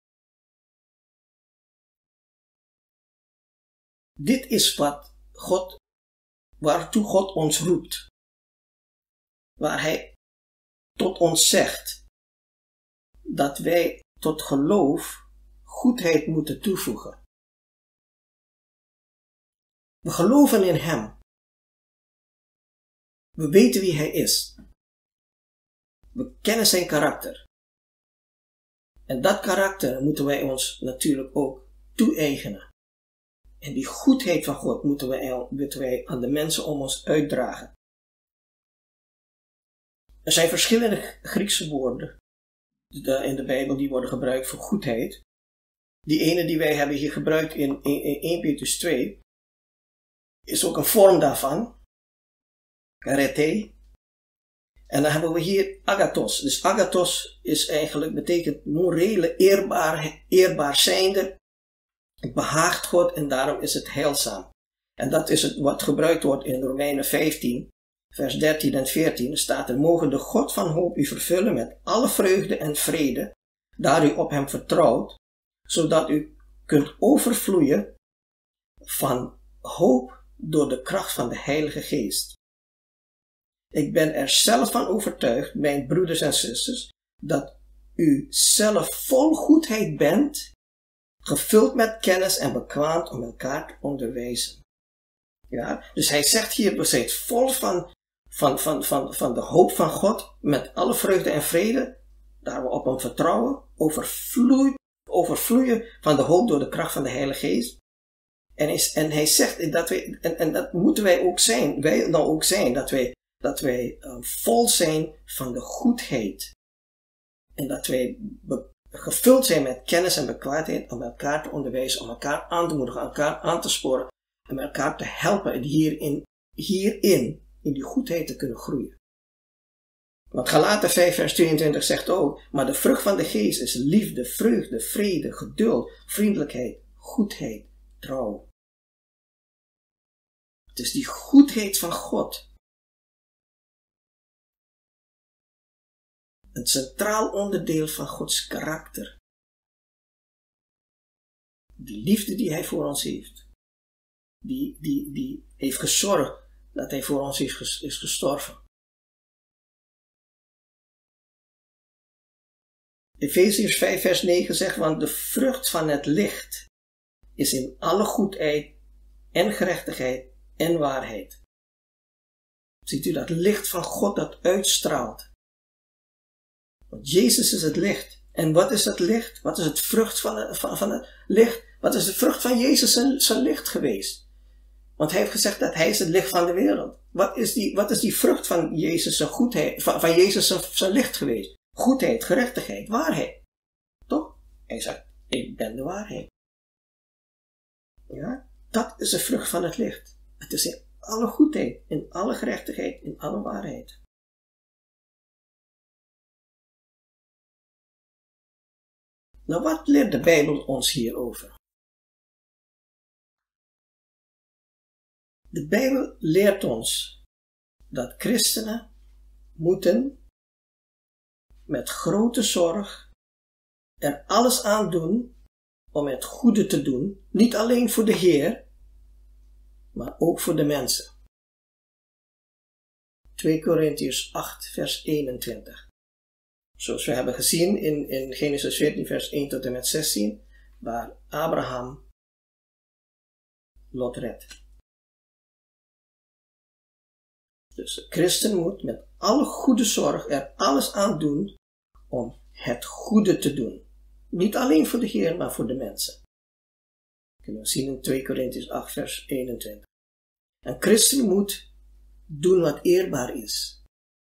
Dit is wat God, waartoe God ons roept. Waar Hij tot ons zegt dat wij tot geloof goedheid moeten toevoegen. We geloven in hem. We weten wie hij is. We kennen zijn karakter. En dat karakter moeten wij ons natuurlijk ook toe-eigenen. En die goedheid van God moeten wij, moeten wij aan de mensen om ons uitdragen. Er zijn verschillende Griekse woorden in de Bijbel die worden gebruikt voor goedheid. Die ene die wij hebben hier gebruikt in Eerste Petrus twee is ook een vorm daarvan. Karete. En dan hebben we hier agathos. Dus agathos is eigenlijk, betekent morele, eerbaar, eerbaar zijnde. Het behaagt God en daarom is het heilzaam. En dat is het wat gebruikt wordt in Romeinen vijftien, vers dertien en veertien. Er staat er, mogen de God van hoop u vervullen met alle vreugde en vrede, daar u op hem vertrouwt, zodat u kunt overvloeien van hoop door de kracht van de Heilige Geest. Ik ben er zelf van overtuigd, mijn broeders en zusters, dat u zelf vol goedheid bent, gevuld met kennis en bekwaamd om elkaar te onderwijzen. Ja, dus hij zegt hier, we zijn vol van, van, van, van, van de hoop van God, met alle vreugde en vrede, daar we op hem vertrouwen, overvloeien, overvloeien van de hoop door de kracht van de Heilige Geest. En hij, en hij zegt, dat wij, en, en dat moeten wij ook zijn, wij dan ook zijn, dat wij, dat wij uh, vol zijn van de goedheid. En dat wij be, gevuld zijn met kennis en bekwaamheid om elkaar te onderwijzen, om elkaar aan te moedigen, elkaar aan te sporen, om elkaar te helpen en hierin, hierin, in die goedheid te kunnen groeien. Want Galaten vijf vers tweeëntwintig zegt ook, maar de vrucht van de geest is liefde, vreugde, vrede, geduld, vriendelijkheid, goedheid, trouw. Het is die goedheid van God. Een centraal onderdeel van Gods karakter. Die liefde die hij voor ons heeft. Die, die, die heeft gezorgd dat hij voor ons is, is gestorven. Efeziërs vijf vers negen zegt, want de vrucht van het licht is in alle goedheid en gerechtigheid en waarheid. Ziet u dat licht van God dat uitstraalt? Want Jezus is het licht. En wat is het licht? Wat is het vrucht van, de, van, van het licht? Wat is de vrucht van Jezus zijn, zijn licht geweest? Want hij heeft gezegd dat hij is het licht van de wereld. Wat is die, wat is die vrucht van Jezus zijn goedheid, van, van Jezus zijn, zijn licht geweest? Goedheid, gerechtigheid, waarheid. Toch? Hij zegt, ik ben de waarheid. Ja, dat is de vrucht van het licht. Het is in alle goedheid, in alle gerechtigheid, in alle waarheid. Nou, wat leert de Bijbel ons hierover? De Bijbel leert ons dat christenen moeten met grote zorg er alles aan doen om het goede te doen, niet alleen voor de Heer, maar ook voor de mensen. twee Korintiërs acht vers eenentwintig. Zoals we hebben gezien in, in Genesis veertien vers één tot en met zestien, waar Abraham Lot redt. Dus de christen moet met alle goede zorg er alles aan doen om het goede te doen. Niet alleen voor de Heer, maar voor de mensen. Dat kunnen we zien in twee Korintiërs acht vers eenentwintig. Een christen moet doen wat eerbaar is.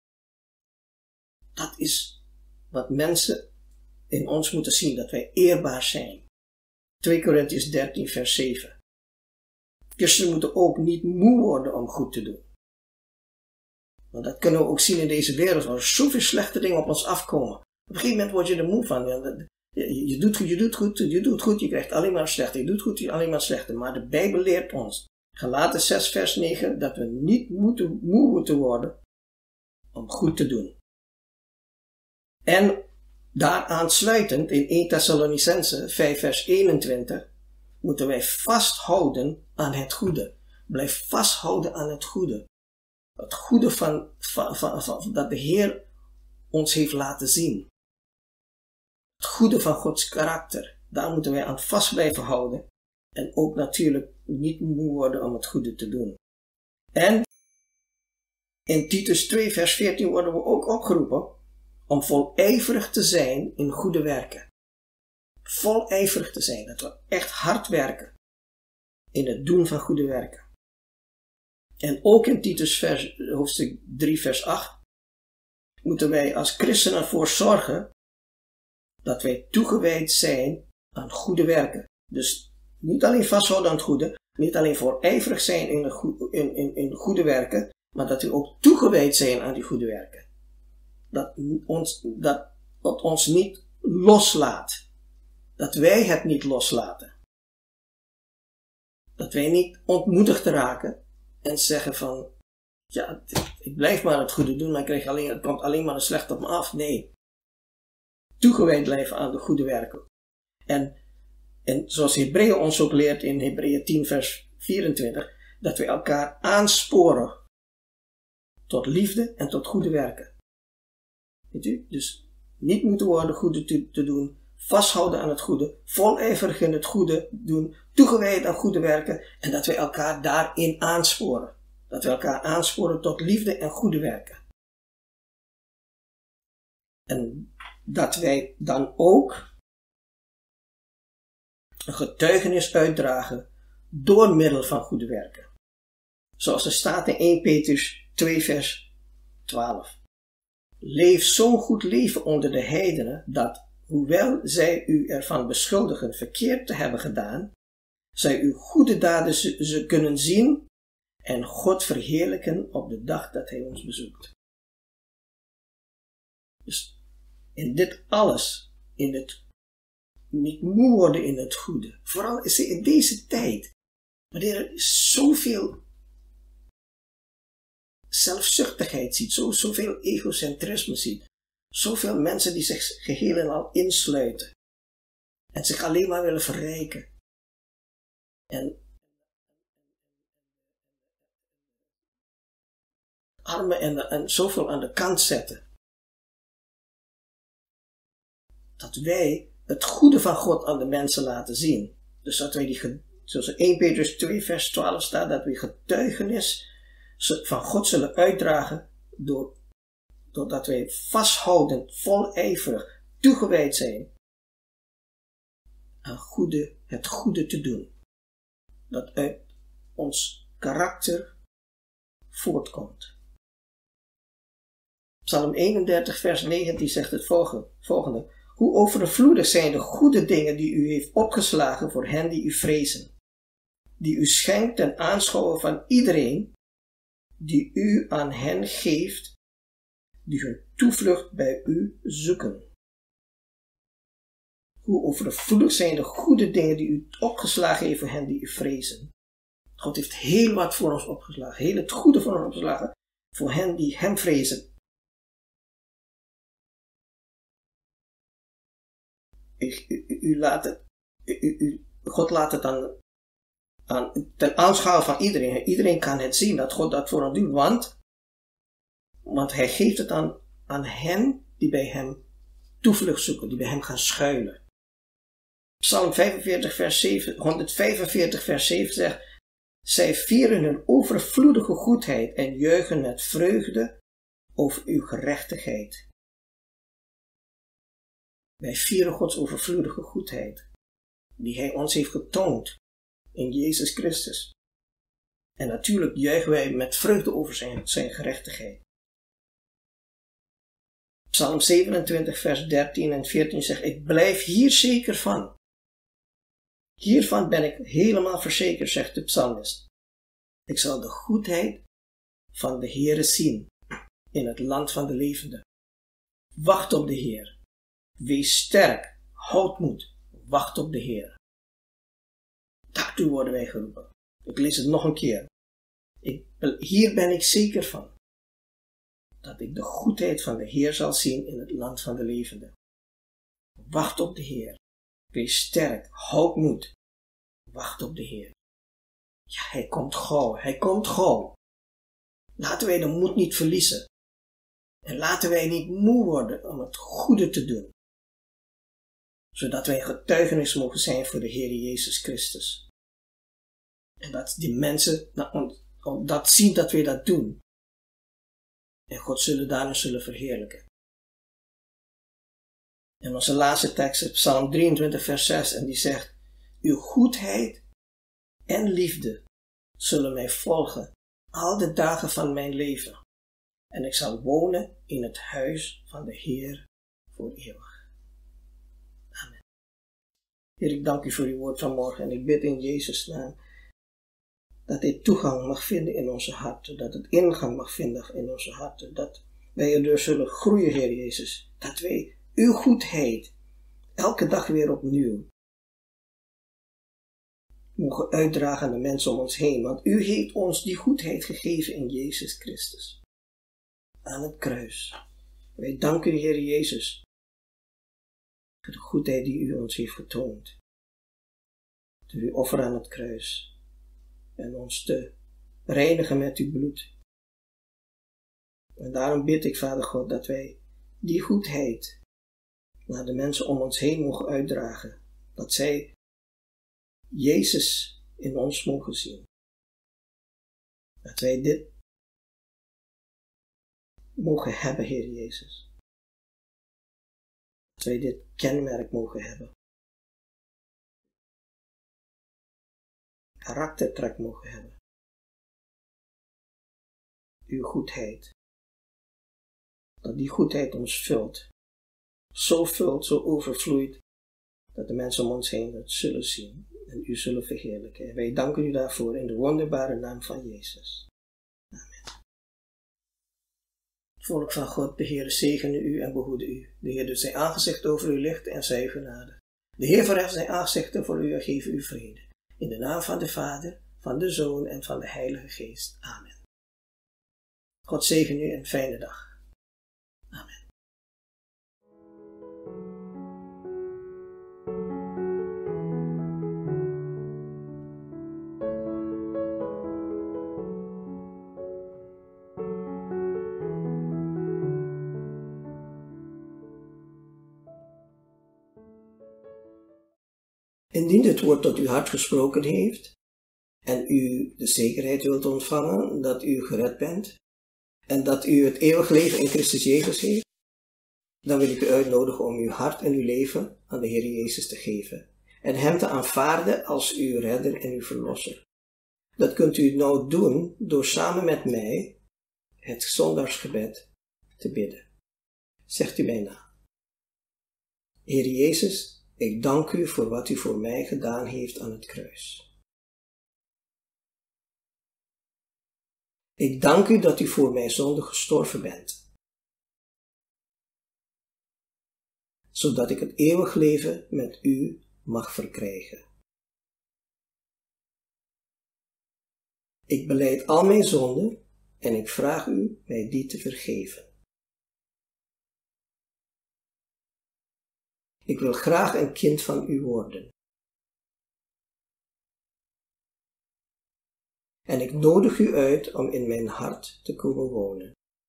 Dat is wat mensen in ons moeten zien, dat wij eerbaar zijn. twee Korintiërs dertien vers zeven. Christenen moeten ook niet moe worden om goed te doen. Want dat kunnen we ook zien in deze wereld, waar er zoveel slechte dingen op ons afkomen. Op een gegeven moment word je er moe van. Je, je, doet, je doet goed, je doet goed, je krijgt alleen maar slechte. Je doet goed, je alleen maar slechte. Maar de Bijbel leert ons, Galaten zes vers negen, dat we niet moeten, moe moeten worden om goed te doen. En daaraan sluitend in eerste Thessalonicenzen vijf vers eenentwintig, moeten wij vasthouden aan het goede. Blijf vasthouden aan het goede. Het goede van, van, van, van, dat de Heer ons heeft laten zien. Het goede van Gods karakter. Daar moeten wij aan vast blijven houden. En ook natuurlijk niet moe worden om het goede te doen. En in Titus twee vers veertien worden we ook opgeroepen om volijverig te zijn in goede werken. Volijverig te zijn, dat we echt hard werken in het doen van goede werken. En ook in Titus vers, hoofdstuk drie vers acht moeten wij als christenen ervoor zorgen dat wij toegewijd zijn aan goede werken. Dus niet alleen vasthouden aan het goede, niet alleen voorijverig zijn in, de go- in, in, in goede werken, maar dat we ook toegewijd zijn aan die goede werken. Dat ons, dat het ons niet loslaat. Dat wij het niet loslaten. Dat wij niet ontmoedigd raken en zeggen van, ja, ik blijf maar het goede doen, maar ik krijg alleen, het komt alleen maar een slecht op me af. Nee. Toegewijd blijven aan de goede werken. En, en zoals Hebreeën ons ook leert in Hebreeën tien vers vierentwintig, dat we elkaar aansporen tot liefde en tot goede werken. Weet u? Dus niet moeten worden goede te, te doen, vasthouden aan het goede, volijverig in het goede doen, toegewijd aan goede werken en dat we elkaar daarin aansporen. Dat we elkaar aansporen tot liefde en goede werken. En dat wij dan ook een getuigenis uitdragen door middel van goede werken. Zoals er staat in eerste Petrus twee vers twaalf. Leef zo'n goed leven onder de heidenen dat, hoewel zij u ervan beschuldigen verkeerd te hebben gedaan, zij uw goede daden ze, ze kunnen zien en God verheerlijken op de dag dat hij ons bezoekt. Dus in dit alles, in het niet moe worden in het goede, vooral is in deze tijd, wanneer er zoveel zelfzuchtigheid ziet, zo, zoveel egocentrisme ziet, zoveel mensen die zich geheel en al insluiten en zich alleen maar willen verrijken en armen en, en zoveel aan de kant zetten, dat wij het goede van God aan de mensen laten zien. Dus dat wij die, zoals in eerste Petrus twee vers twaalf staat, dat we getuigenis van God zullen uitdragen door, doordat wij vasthoudend, volijverig, toegewijd zijn aan goede, het goede te doen. Dat uit ons karakter voortkomt. Psalm eenendertig vers negentien zegt het volgende. Hoe overvloedig zijn de goede dingen die u heeft opgeslagen voor hen die u vrezen, die u schenkt ten aanschouwen van iedereen, die u aan hen geeft, die hun toevlucht bij u zoeken. Hoe overvloedig zijn de goede dingen die u opgeslagen heeft voor hen die u vrezen. God heeft heel wat voor ons opgeslagen, heel het goede voor ons opgeslagen, voor hen die hem vrezen. U, u, u laat het, u, u, God laat het aan, aan, ten aanschouwen van iedereen. Iedereen kan het zien dat God dat voor ons doet, want, want hij geeft het aan, aan hen die bij hem toevlucht zoeken, die bij hem gaan schuilen. Psalm vijfenveertig vers zeven, honderdvijfenveertig vers zeven zegt, zij vieren hun overvloedige goedheid en juichen met vreugde over uw gerechtigheid. Wij vieren Gods overvloedige goedheid, die hij ons heeft getoond in Jezus Christus. En natuurlijk juichen wij met vreugde over zijn, zijn gerechtigheid. Psalm zevenentwintig vers dertien en veertien zegt, ik blijf hier zeker van. Hiervan ben ik helemaal verzekerd, zegt de psalmist. Ik zal de goedheid van de Heere zien in het land van de levenden. Wacht op de Heer. Wees sterk, houd moed, wacht op de Heer. Daartoe worden wij geroepen. Ik lees het nog een keer. Ik, hier ben ik zeker van. Dat ik de goedheid van de Heer zal zien in het land van de levenden. Wacht op de Heer. Wees sterk, houd moed. Wacht op de Heer. Ja, hij komt gauw, hij komt gauw. Laten wij de moed niet verliezen. En laten wij niet moe worden om het goede te doen. Zodat wij getuigenis mogen zijn voor de Heer Jezus Christus. En dat die mensen dat zien dat wij dat doen. En God zullen daarin zullen verheerlijken. En onze laatste tekst is Psalm drieëntwintig vers zes. En die zegt: uw goedheid en liefde zullen mij volgen al de dagen van mijn leven. En ik zal wonen in het huis van de Heer voor eeuwig. Amen. Heer, ik dank u voor uw woord vanmorgen. En ik bid in Jezus' naam dat dit toegang mag vinden in onze harten. Dat het ingang mag vinden in onze harten. Dat wij erdoor zullen groeien, Heer Jezus. Dat wij uw goedheid elke dag weer opnieuw mogen uitdragen aan de mensen om ons heen. Want u heeft ons die goedheid gegeven in Jezus Christus. Aan het kruis. Wij danken u, Heer Jezus, voor de goedheid die u ons heeft getoond. Door uw offer aan het kruis. En ons te reinigen met uw bloed. En daarom bid ik, Vader God, dat wij die goedheid naar de mensen om ons heen mogen uitdragen. Dat zij Jezus in ons mogen zien. Dat wij dit mogen hebben, Heer Jezus. Dat wij dit kenmerk mogen hebben. Karaktertrek mogen hebben. Uw goedheid. Dat die goedheid ons vult. Zo vult, zo overvloeit, dat de mensen om ons heen het zullen zien en u zullen verheerlijken. En wij danken u daarvoor in de wonderbare naam van Jezus. Amen. Volk van God, de Heer zegene u en behoede u. De Heer doet zijn aangezicht over u lichten en zij u genade. De Heer verheft zijn aangezichten voor u en geeft u vrede. In de naam van de Vader, van de Zoon en van de Heilige Geest. Amen. God zegen u en fijne dag. Amen. Indien dit woord tot uw hart gesproken heeft en u de zekerheid wilt ontvangen dat u gered bent en dat u het eeuwig leven in Christus Jezus heeft, dan wil ik u uitnodigen om uw hart en uw leven aan de Heer Jezus te geven en Hem te aanvaarden als uw redder en uw verlosser. Dat kunt u nou doen door samen met mij het zondagsgebed te bidden. Zegt u mij na. Heer Jezus, ik dank u voor wat u voor mij gedaan heeft aan het kruis. Ik dank u dat u voor mijn zonde gestorven bent, zodat ik het eeuwig leven met u mag verkrijgen. Ik belijd al mijn zonden en ik vraag u mij die te vergeven. Ik wil graag een kind van u worden. En ik nodig u uit om in mijn hart te komen wonen.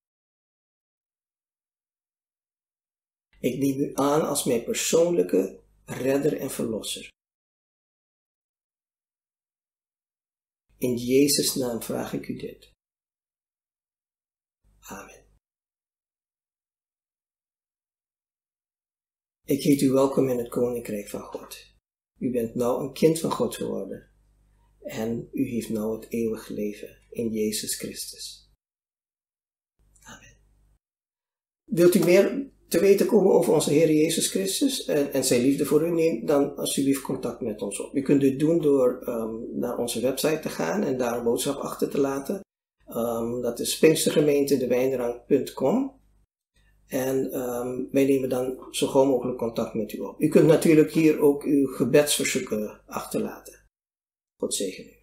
Ik neem u aan als mijn persoonlijke redder en verlosser. In Jezus' naam vraag ik u dit. Amen. Ik heet u welkom in het Koninkrijk van God. U bent nou een kind van God geworden. En u heeft nou het eeuwige leven in Jezus Christus. Amen. Wilt u meer te weten komen over onze Heer Jezus Christus en, en zijn liefde voor u? Neem dan alsjeblieft contact met ons op. U kunt dit doen door um, naar onze website te gaan en daar een boodschap achter te laten. Um, dat is pinkstergemeente-dewijndrang punt com. En um, wij nemen dan zo gauw mogelijk contact met u op. U kunt natuurlijk hier ook uw gebedsverzoeken achterlaten. God zegen u.